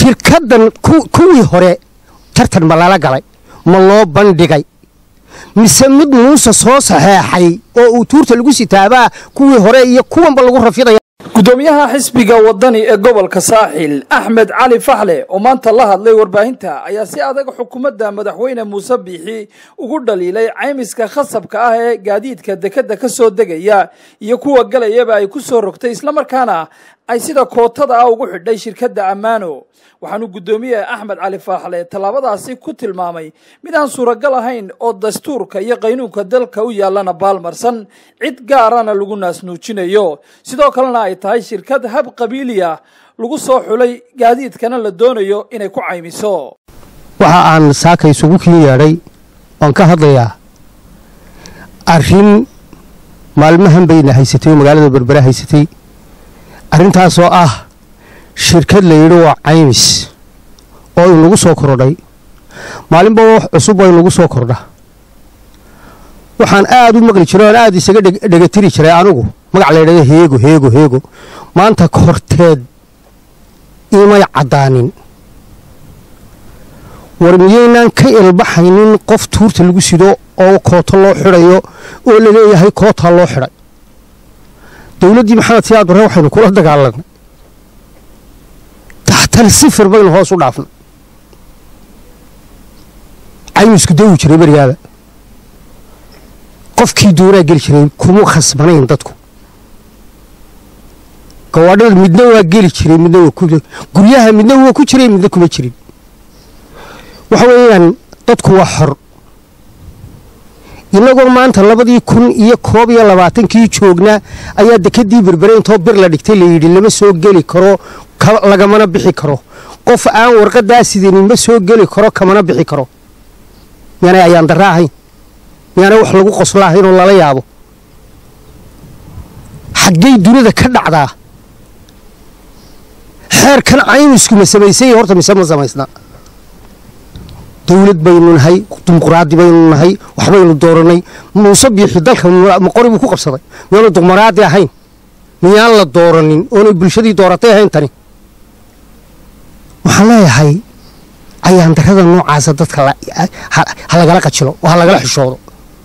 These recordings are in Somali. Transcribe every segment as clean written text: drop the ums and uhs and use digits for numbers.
shirkadan kuwii hore tartan ma lala galay ma loo bandhigay mise mid muuse soo saxeexay oo uu tuurta lagu sitaabaa kuwii hore iyo kuwanba lagu rafidaya gudoomiyaha xisbiga wadani ee gobolka saaxil Axmed Cali Faxle oo maanta la hadlay warbaahinta ayaa si adag xukuumadda madaxweyne Muuse Biixi ugu dhaliilay caymiska khasabka ah ee gaadiidka dekada ka soo degaya iyo kuwa galayaba ay ku soo rogtay isla markaana ay sida kootada ah ugu xidhay shirkadda Ammaano waxaanu gudoomiyaha Axmed Cali Faxle talaabadaasi ku tilmaamay mid aan suuragal ahayn oo dastuurka iyo qaynuunka dalka u yaalana baalmarsan cid gaarana lagu naasnuujinayo sidoo kalena ay tahay shirkad hab qabiiliya lagu soo xulay gaadiidkana la doonayo inay ku caymiso waxa aan saaka isugu kiyaadhay waan ka hadlayaa arrin maalmahan bayna haysatay magaalada Berbera haysatay arrintaas oo ah shirkad la yiraahdo waa caymis oo lagu soo kordhay maalinba wax cusub oo lagu soo kordha waxaan aad u maqli jiray aad isaga dhagatiri jiray anigu magac la yiraahdo heego maanta korteed imay cadaanin warmiyeenan ka ilbaxaynin qof tuurta lagu sido oo kooto loo xirayo oo la leeyahay koota loo xiray dawladii maxamed siyaad barre waxaynu kula dagaalanay taxtal sifir baynu hoos u dhaafnay caymisku dawi jiray bariyaada qofkii dooraa geli jiray kuma khasbanayn dadku gawaadhada midna waa geli jiray midna waa ku guryaha midna waa ku jiray midna kuma jirin waxa weeyaan dadku waa xor inagoo maanta 2021 kii joogna ayaa dekadii Berbera intoo bir la dhigtay la yiri lama soo geli karo lagamana bixi karo qof aan warqadaas sideen ma soo geli karo kamana bixi karo yana ayaan daraahay yana wax lagu qoslaahayn oo lala yaabo xaggay dunida ka dhacdaa xeerkan caymisku ma samaysay horta mise ma samaysna dawlad baynu nahay dimuqraadi baynu nahay waxbaynu dooranay Muuse Biixi dalka ma qoribu ku qabsaday meel dimuqraadi ahayn miyaan la dooranin oo bulshadii dooratay ahayn tani waxaan leeyahay ayaan darada noocaas dadka halagala qajilo waxa lagala xishoodo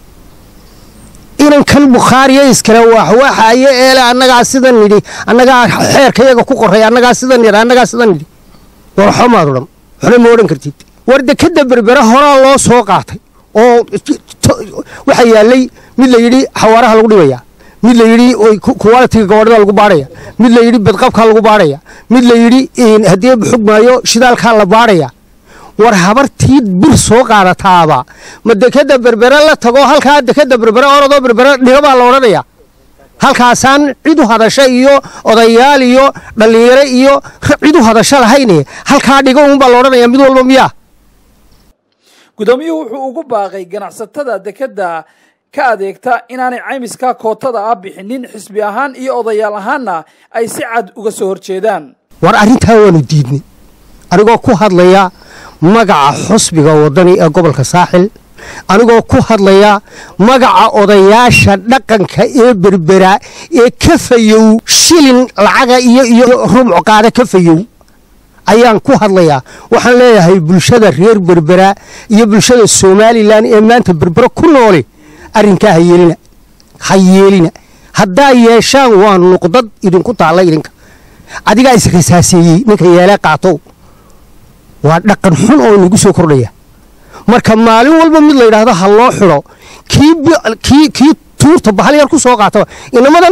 inaan kan Bukhariya iskala waxa ay eela annaga sidan nidi annaga xeerkayaga ku qoray annaga sidan nidi war xamaadum xulay ma oran kartid war dekada Berbera hore loo soo qaatay oo waxa yaalay mid la yiri xawaaraha lagu dhibaya mid la yiri quality gawadhada lagu baaraya mid la yiri badqabka lagu baaraya mid la yiri hadii xugmaayo shidaalka la baaraya war habartii bir soo qaadataaba ma dekada Berbera la tago halka dekada Berbera orado Berbera dhigaba la oranaya halkaasaan cid u hadasha iyo odayaal iyo dhalinyaro iyo cid u hadasha lahayn halka dhigo un baa la oranaya mid walba miya gudoomiyahu wuxuu ugu baaqay ganacsatada dekada ka adeegta inaanay caymiska kootada ah bixinin xisbi ahaan iyo odayaal ahaanna ay si cad uga soo horjeedaan war arrintaa waanu diidnay anigoo ku hadlaya magaca xisbiga wadani ee gobolka saaxil anigoo ku hadlaya magaca odayaasha dhaqanka ee Berbera ee kafayow shilin lacaga iyo rubuc qaada kafayow ayaan ku hadlaya waxaan leeyahay bulshada reer Berbera iyo bulshada Soomaaliland ee maanta Berbera ku nool arrinka hayeelina hadaa yeeshaan waa nuqdad idinku taala idinka adiga is xisaasiyay ninka yeelay qaato waa dhaqan xun oo nagu soo kordhaya marka maalin walba mid la yiraahdo ha loo xiro kii tuurta bahal yar ku soo qaato inamadan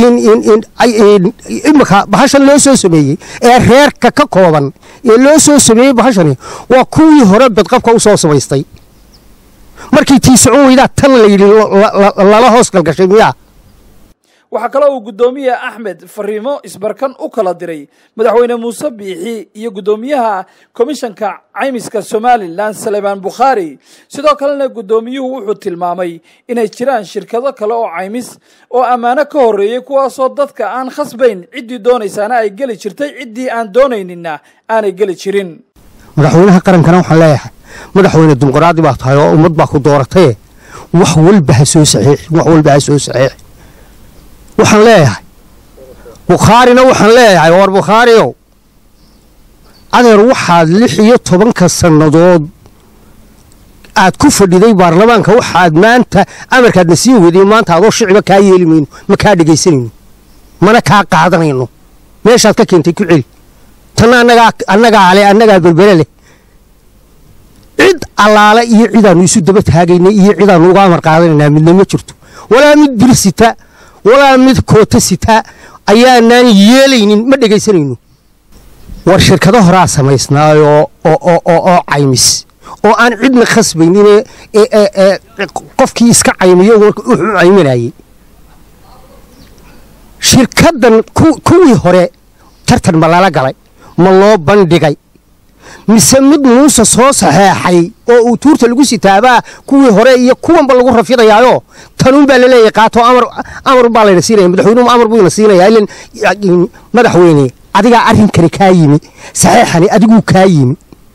imaka bahashan loo soo sameeyay ee reerka ka kooban ee loo soo sameeyay bahashan waa kuwii hore badqabka u soo samaystay markii tii socon weyda tan la yiri la hoos galgashay miya waxa kale oo gudoomiyaha Axmed Fariimo isbarkan u kala diray madaxweyne Muuse Biixi iyo gudoomiyaha komishanka caymiska Somaliland Salebaan Bukhari sidoo kalena gudoomiyuhu wuxuu tilmaamay inay jiraan shirkado kale oo caymis oo amaano ka horeeyay kuwaas oo dadka aan khasbayn cidii doonaysana ay gali jirtay cidii aan doonaynina aanay gali jirin madaxweynaha qarankana waxa leeyahay madaxweyne dimuqraadi baa tahay oo ummad baa ku dooratay wax walba ha soo saxiix waxaan leeyahay Bukharina waxaan leeyahay war Bukhariyo adeer waxaad 16 sannadood aad ku fadhiday baarlamaanka waxaad maanta amarkaadna sii waday maanta adoo shicba kaa yeelimayno ma kaa dhegaysanayno mana kaa qaadanayno meeshaad ka keentay ku celi tan annagaa berbere leh cid allaala iyo cidaannu isu daba taagaynay iyo cidaannu uga amar qaadanaynaa midna ma jirto walaa mid bir sita walaa mid koota sita ayaanaan yeelaynin ma dhegaysanayno war shirkado horaa samaysnaayoo oo caymis oo aan cidna khasbaynin qofkii iska caymiyo wuxuu cayminayay shirkaddan kuwii hore tartan ma lala galay ma loo bandhigay mise mid muuse soo saxeexay oo uu tuurta lagu sitaabaa kuwii hore iyo kuwanba lagu rafidayaayo tanuunbaa laleeyahay qaato amar baa layna siinaya madaxweynuhu amar buu ina siinayaa ilan madaxweyne adigaa arrinkani kaa yimi saxeexani adiguu kaa yimi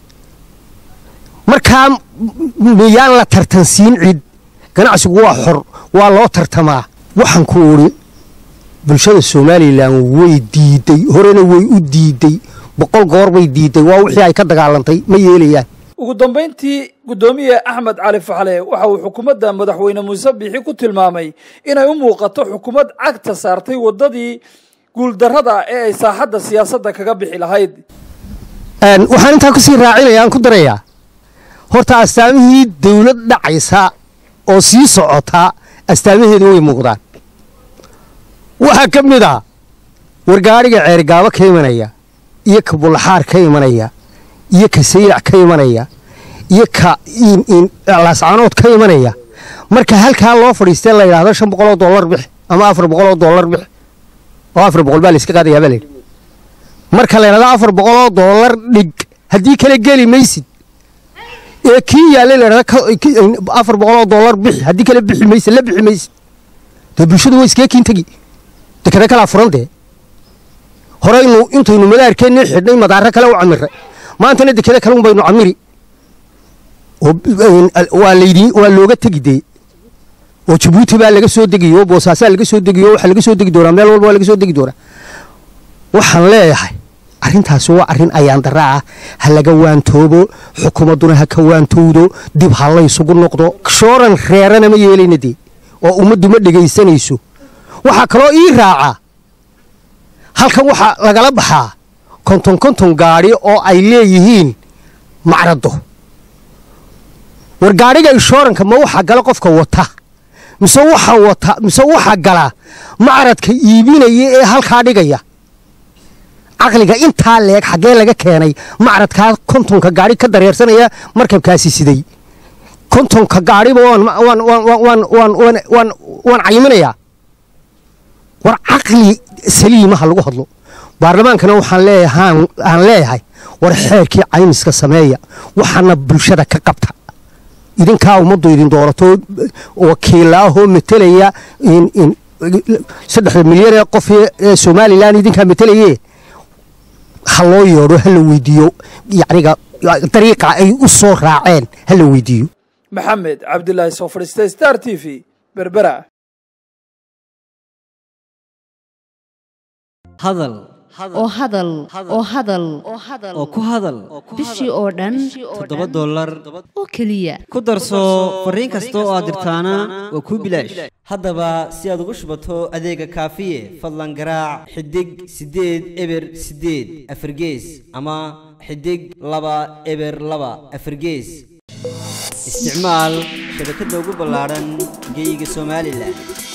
markaa miyaan la tartansiin cid ganacsigu waa xor waa loo tartamaa waxaan ku odhi bulshada somalilan way diiday horena way u diiday 100 goor bay diiday waa wixii ay ka dagaalantay ma yeelayaan ugu dambeyntii gudoomiye Axmed Cali Faxle waxa uu xukuumadda madaxweyne Muuse Biixi ku tilmaamay inay u muuqato xukuumad cagta saartay wadadii guuldarrada ee ay saaxadda siyaasadda kaga bixi lahayd waxaan intaa ku sii raacinayaan ku darayaa horta astaamihii dawlad dhacaysa oo sii socota astaamaheedu way muuqdaan waxa ka mid ah wargaariga ceergaabo ka imanaya iyo ka bulaxaar ka imanaya iyo ka saylac ka imanaya iyo ka laascaanood ka imanaya marka halkaa loo fadhiistay la yidhaahdo $500 bix ama $400 bix oo 400 baa la iska qaadayaa baa leeyahay marka la yiraahdo $400 dhig haddii kale geli maysid ee kii yaale la yiraahdo $400 bix haddii kale bixi maysid la bixi maysid dee bulshadu way iska kiintagi dekada kala furantee horeynu intaynu madaarkeena xidhnay madaara kale u camiray maantana dekada kale un baynu camiri waa looga tegidee oo Djibouti baa laga soo degiyo Boosaaso laga soo degiyo waxa laga soo degi doonaa meel walba laga soo degi doonaa waxaan leeyahay arrintaas waa arrin ayaan daraa ha laga waantoobo xukuumaduna ha ka waantowdo dib ha la isugu noqdo shooran reerana ma yeelinadii oo ummaddu ma dhageysanayso waxa kale oo ii raaca halkan waxa lagala baxaa konton gaari oo ay leeyihiin macrado war gaariga insurance ma waxa gala qofka wata mise waxa gala macradka iibinaya ee halka dhigaya aqliga inta leeg xagee laga keenay macradka kontonka gaari ka dareersanaya markabkaasi siday kontonka gaari waan cayminaya war aqli saliimaha lagu hadlo baarlamaankana waxaan leeyahay war xeerkii caymiska sameeya waxana bulshada ka qabta idinkaa ummaddu idin doorato wakiilahoo metelaya in 3 milyan ee qof ee Soomaaliland idinkaa metelayee haloo yeedho hal weydiyo yacniga dariiqa ay u soo raaceen hal weydiyo Maxamed Cabdullaahi soo fadhiistay Star TV Berbera hadal oo ku hadal bishii oo dhan $7 oo kaliya ku darso fariin kasta oo aad dirtaana waa ku bilaash haddaba si aad ugu shubato adeega kaafiye fadlan garaac xidig 8 eber 8 afargees ama xidig 2 eber 2 afargees isticmaal shabakadda ugu ballaaran geyga Soomaaliland